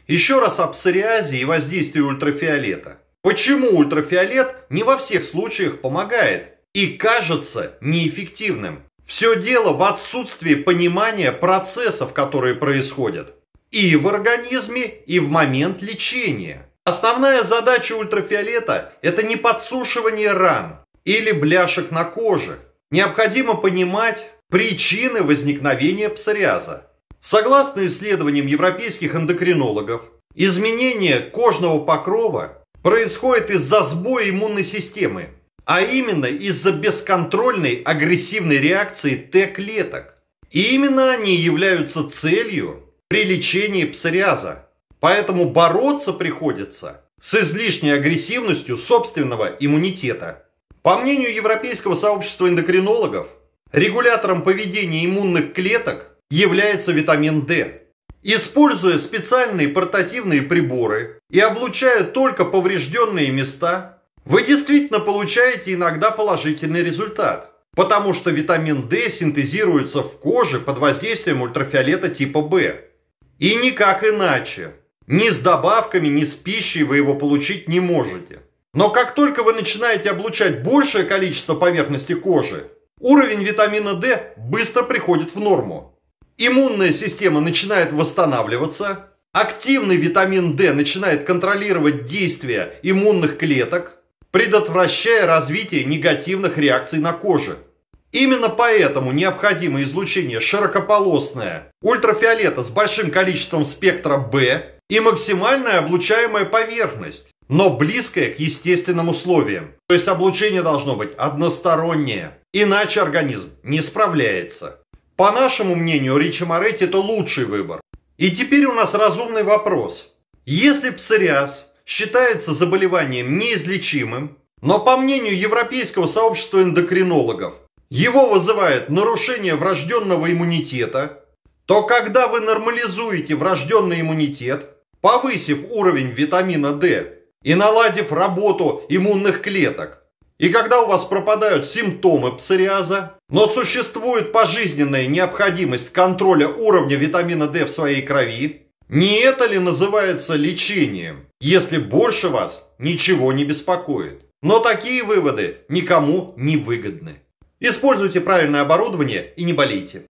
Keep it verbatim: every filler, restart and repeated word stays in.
Еще раз о псориазе и воздействии ультрафиолета. Почему ультрафиолет не во всех случаях помогает и кажется неэффективным? Все дело в отсутствии понимания процессов, которые происходят и в организме, и в момент лечения. Основная задача ультрафиолета – это не подсушивание ран или бляшек на коже. Необходимо понимать причины возникновения псориаза. Согласно исследованиям европейских эндокринологов, изменение кожного покрова происходит из-за сбоя иммунной системы, а именно из-за бесконтрольной агрессивной реакции Т-клеток. И именно они являются целью при лечении псориаза. Поэтому бороться приходится с излишней агрессивностью собственного иммунитета. По мнению Европейского сообщества эндокринологов, регулятором поведения иммунных клеток является витамин D. Используя специальные портативные приборы и облучая только поврежденные места, вы действительно получаете иногда положительный результат, потому что витамин D синтезируется в коже под воздействием ультрафиолета типа В. И никак иначе. Ни с добавками, ни с пищей вы его получить не можете. Но как только вы начинаете облучать большее количество поверхности кожи, уровень витамина D быстро приходит в норму. Иммунная система начинает восстанавливаться, активный витамин D начинает контролировать действия иммунных клеток, предотвращая развитие негативных реакций на коже. Именно поэтому необходимо излучение широкополосное, ультрафиолета с большим количеством спектра В и максимальная облучаемая поверхность, но близкая к естественным условиям. То есть облучение должно быть одностороннее, иначе организм не справляется. По нашему мнению, Ричи Моретти это лучший выбор. И теперь у нас разумный вопрос. Если псориаз считается заболеванием неизлечимым, но по мнению Европейского сообщества эндокринологов, его вызывает нарушение врожденного иммунитета, то когда вы нормализуете врожденный иммунитет, повысив уровень витамина D и наладив работу иммунных клеток, и когда у вас пропадают симптомы псориаза, но существует пожизненная необходимость контроля уровня витамина D в своей крови, не это ли называется лечением, если больше вас ничего не беспокоит? Но такие выводы никому не выгодны. Используйте правильное оборудование и не болейте.